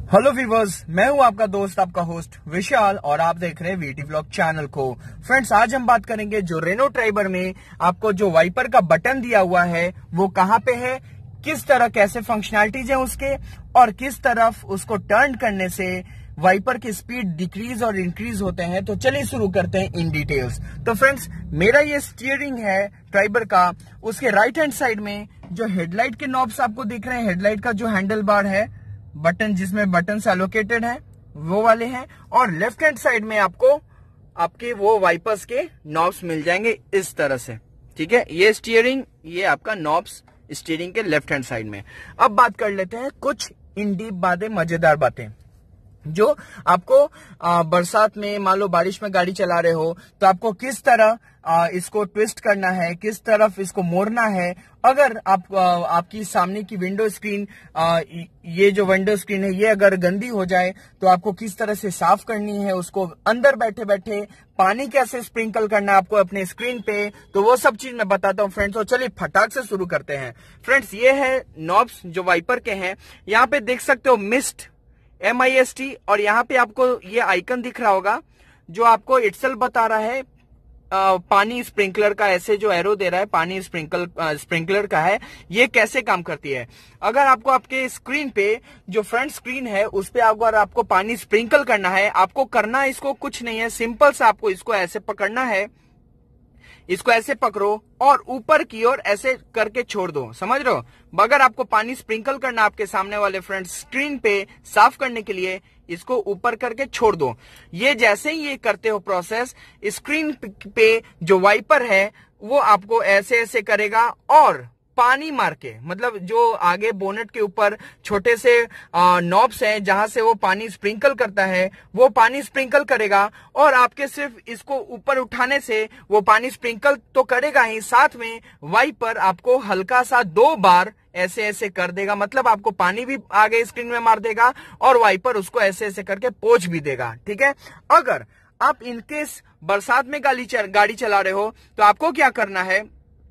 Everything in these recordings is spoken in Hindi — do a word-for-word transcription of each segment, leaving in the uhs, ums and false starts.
हेलो व्यूवर्स, मैं हूं आपका दोस्त, आपका होस्ट विशाल और आप देख रहे हैं वीटी व्लॉग चैनल को। फ्रेंड्स, आज हम बात करेंगे जो रेनो ट्राइबर में आपको जो वाइपर का बटन दिया हुआ है वो कहां पे है, किस तरह कैसे फंक्शनैलिटीज है उसके और किस तरफ उसको टर्न करने से वाइपर की स्पीड डिक्रीज और इंक्रीज होते हैं। तो चलिए शुरू करते हैं इन डिटेल्स। तो फ्रेंड्स, मेरा ये स्टीयरिंग है ट्राइबर का, उसके राइट हैंड साइड में जो हेडलाइट के नॉब्स आपको दिख रहे हैं, हेडलाइट का जो हैंडल बार है, बटन जिसमें बटन एलोकेटेड है वो वाले हैं, और लेफ्ट हैंड साइड में आपको आपके वो वाइपर्स के नॉब्स मिल जाएंगे इस तरह से। ठीक है, ये स्टीयरिंग, ये आपका नॉब्स स्टीयरिंग के लेफ्ट हैंड साइड में। अब बात कर लेते हैं कुछ इन डीप बातें, मजेदार बातें जो आपको आ, बरसात में, मान लो बारिश में गाड़ी चला रहे हो तो आपको किस तरह आ, इसको ट्विस्ट करना है, किस तरफ इसको मोड़ना है। अगर आप आ, आपकी सामने की विंडो स्क्रीन, आ, ये जो विंडो स्क्रीन है ये अगर गंदी हो जाए तो आपको किस तरह से साफ करनी है, उसको अंदर बैठे बैठे पानी कैसे स्प्रिंकल करना है आपको अपने स्क्रीन पे, तो वो सब चीज मैं बताता हूँ फ्रेंड्स। और चलिए फटाक से शुरू करते हैं। फ्रेंड्स, ये है नॉब्स जो वाइपर के हैं। यहाँ पे देख सकते हो mist, M I S T, और यहाँ पे आपको ये आइकन दिख रहा होगा जो आपको इटसेल्फ बता रहा है आ, पानी स्प्रिंकलर का, ऐसे जो एरो दे रहा है पानी स्प्रिंकल स्प्रिंकलर का है। ये कैसे काम करती है, अगर आपको आपके स्क्रीन पे जो फ्रंट स्क्रीन है उस पे अगर आपको पानी स्प्रिंकल करना है, आपको करना इसको कुछ नहीं है, सिंपल से आपको इसको ऐसे पकड़ना है, इसको ऐसे पकड़ो और ऊपर की ओर ऐसे करके छोड़ दो, समझ रहे हो। अगर आपको पानी स्प्रिंकल करना आपके सामने वाले फ्रंट स्क्रीन पे साफ करने के लिए, इसको ऊपर करके छोड़ दो। ये जैसे ही ये करते हो प्रोसेस, स्क्रीन पे जो वाइपर है वो आपको ऐसे ऐसे करेगा और पानी मार के, मतलब जो आगे बोनेट के ऊपर छोटे से नॉब्स हैं जहां से वो पानी स्प्रिंकल करता है, वो पानी स्प्रिंकल करेगा और आपके सिर्फ इसको ऊपर उठाने से वो पानी स्प्रिंकल तो करेगा ही, साथ में वाइपर आपको हल्का सा दो बार ऐसे ऐसे कर देगा, मतलब आपको पानी भी आगे स्क्रीन में मार देगा और वाइपर उसको ऐसे ऐसे करके पोंछ भी देगा। ठीक है, अगर आप इनकेस बरसात में गाड़ी चल, गाड़ी चला रहे हो तो आपको क्या करना है,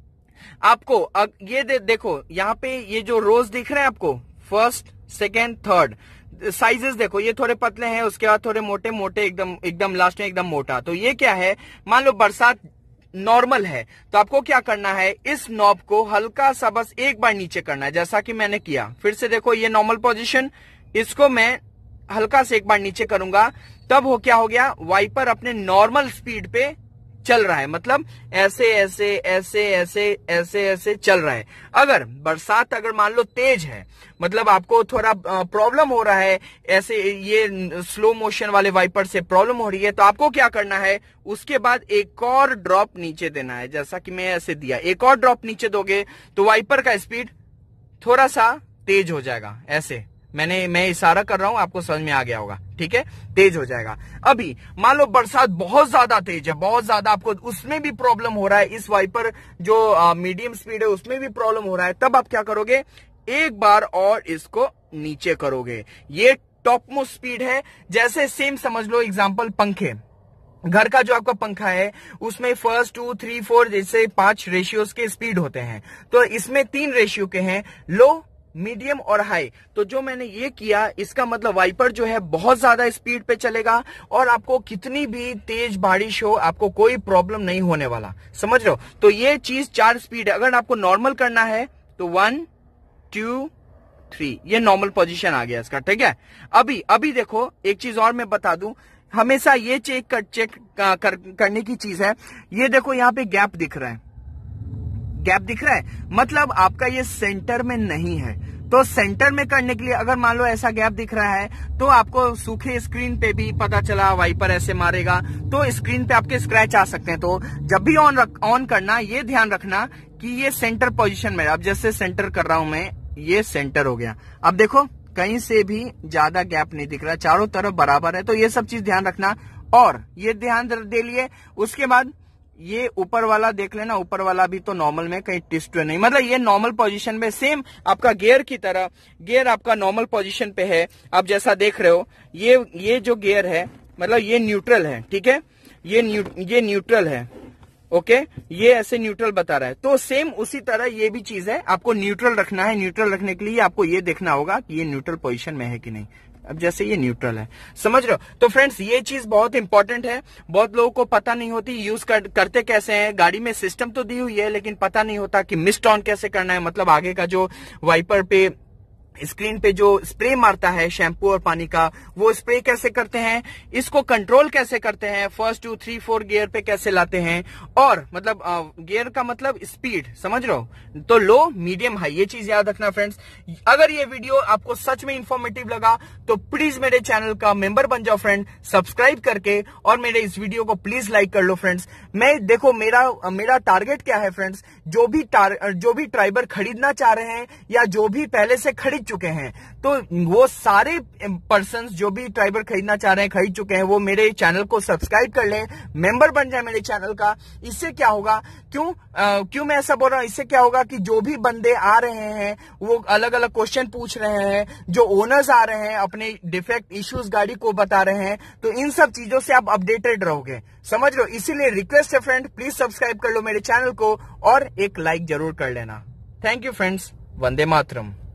आपको अग, ये दे, देखो यहाँ पे ये जो रोज दिख रहे हैं आपको, फर्स्ट सेकेंड थर्ड साइजेस देखो, ये थोड़े पतले हैं, उसके बाद थोड़े मोटे मोटे, एकदम एकदम लास्ट में एकदम मोटा। तो ये क्या है, मान लो बरसात नॉर्मल है तो आपको क्या करना है, इस नॉब को हल्का सा बस एक बार नीचे करना है, जैसा कि मैंने किया। फिर से देखो, ये नॉर्मल पोजीशन, इसको मैं हल्का से एक बार नीचे करूंगा, तब हो क्या हो गया, वाइपर अपने नॉर्मल स्पीड पे चल रहा है, मतलब ऐसे ऐसे ऐसे ऐसे ऐसे ऐसे चल रहा है। अगर बरसात अगर मान लो तेज है, मतलब आपको थोड़ा प्रॉब्लम हो रहा है, ऐसे ये स्लो मोशन वाले वाइपर से प्रॉब्लम हो रही है, तो आपको क्या करना है, उसके बाद एक और ड्रॉप नीचे देना है, जैसा कि मैं ऐसे दिया। एक और ड्रॉप नीचे दोगे तो वाइपर का स्पीड थोड़ा सा तेज हो जाएगा। ऐसे मैंने मैं इशारा कर रहा हूं, आपको समझ में आ गया होगा। ठीक है, तेज हो जाएगा। अभी मान लो बरसात बहुत ज्यादा तेज है, बहुत ज्यादा, आपको उसमें भी प्रॉब्लम हो रहा है, इस वाइपर जो मीडियम स्पीड है उसमें भी प्रॉब्लम हो रहा है, तब आप क्या करोगे, एक बार और इसको नीचे करोगे। ये टॉप मोस्ट स्पीड है। जैसे सेम समझ लो एग्जांपल, पंखे, घर का जो आपका पंखा है उसमें फर्स्ट टू थ्री फोर जैसे पांच रेशियोज के स्पीड होते हैं, तो इसमें तीन रेशियो के हैं, लो, मीडियम और हाई। तो जो मैंने ये किया, इसका मतलब वाइपर जो है बहुत ज्यादा स्पीड पे चलेगा और आपको कितनी भी तेज बारिश हो आपको कोई प्रॉब्लम नहीं होने वाला, समझ रहे हो। तो ये चीज चार स्पीड है। अगर आपको नॉर्मल करना है तो वन टू थ्री, ये नॉर्मल पोजीशन आ गया इसका। ठीक है, अभी अभी देखो एक चीज और मैं बता दूं, हमेशा ये चेक कर, चेक कर, करने की चीज है, ये देखो यहाँ पे गैप दिख रहा है, गैप दिख रहा है, मतलब आपका ये सेंटर में नहीं है। तो सेंटर में करने के लिए अगर मान लो ऐसा गैप दिख रहा है तो आपको सूखे स्क्रीन पे भी पता चला वाइपर ऐसे मारेगा तो स्क्रीन पे आपके स्क्रैच आ सकते हैं। तो जब भी ऑन ऑन करना, ये ध्यान रखना कि ये सेंटर पोजीशन में, अब जैसे सेंटर कर रहा हूं मैं, ये सेंटर हो गया। अब देखो कहीं से भी ज्यादा गैप नहीं दिख रहा, चारों तरफ बराबर है। तो ये सब चीज ध्यान रखना और ये ध्यान दे लिए। उसके बाद ये ऊपर वाला देख लेना, ऊपर वाला भी तो नॉर्मल में, कहीं ट्विस्ट नहीं, मतलब ये नॉर्मल पोजीशन में, सेम आपका गियर की तरह, गियर आपका नॉर्मल पोजीशन पे है। आप जैसा देख रहे हो, ये ये जो गियर है मतलब ये न्यूट्रल है। ठीक है, ये न्यू, ये न्यूट्रल है। ओके, ये ऐसे न्यूट्रल बता रहा है, तो सेम उसी तरह ये भी चीज है, आपको न्यूट्रल रखना है। न्यूट्रल रखने के लिए आपको ये देखना होगा कि ये न्यूट्रल पोजीशन में है कि नहीं। अब जैसे ये न्यूट्रल है, समझ रहे हो। तो फ्रेंड्स ये चीज बहुत इंपॉर्टेंट है, बहुत लोगों को पता नहीं होती, यूज कर, करते कैसे हैं। गाड़ी में सिस्टम तो दी हुई है लेकिन पता नहीं होता कि मिस्ट ऑन कैसे करना है, मतलब आगे का जो वाइपर पे स्क्रीन पे जो स्प्रे मारता है शैम्पू और पानी का, वो स्प्रे कैसे करते हैं, इसको कंट्रोल कैसे करते हैं, first two three four gear पे कैसे लाते हैं, और मतलब गियर का मतलब स्पीड, समझ रहे हो। तो लो मीडियम हाई, ये चीज याद रखना फ्रेंड्स। अगर ये वीडियो आपको सच में इंफॉर्मेटिव लगा तो प्लीज मेरे चैनल का मेंबर बन जाओ फ्रेंड, सब्सक्राइब करके, और मेरे इस वीडियो को प्लीज लाइक कर लो फ्रेंड्स। मैं देखो मेरा मेरा टारगेट क्या है फ्रेंड्स, जो भी जो भी ट्राइबर खरीदना चाह रहे हैं या जो भी पहले से खरीद चुके हैं, तो वो सारे पर्संस जो भी ट्राइबर खरीदना चाह रहे हैं, खरीद चुके हैं, वो मेरे चैनल को सब्सक्राइब कर लें, मेंबर बन जाए मेरे चैनल का। इससे क्या होगा, क्यों आ, क्यों मैं ऐसा बोल रहा हूं, इससे क्या होगा कि जो भी बंदे आ रहे हैं वो अलग अलग क्वेश्चन पूछ रहे हैं, जो ओनर्स आ रहे हैं अपने डिफेक्ट इश्यूज गाड़ी को बता रहे हैं, तो इन सब चीजों से आप अपडेटेड रहोगे, समझ लो। इसीलिए रिक्वेस्ट है फ्रेंड, प्लीज सब्सक्राइब कर लो मेरे चैनल को और एक लाइक जरूर कर लेना। Thank you friends, Vande Mataram.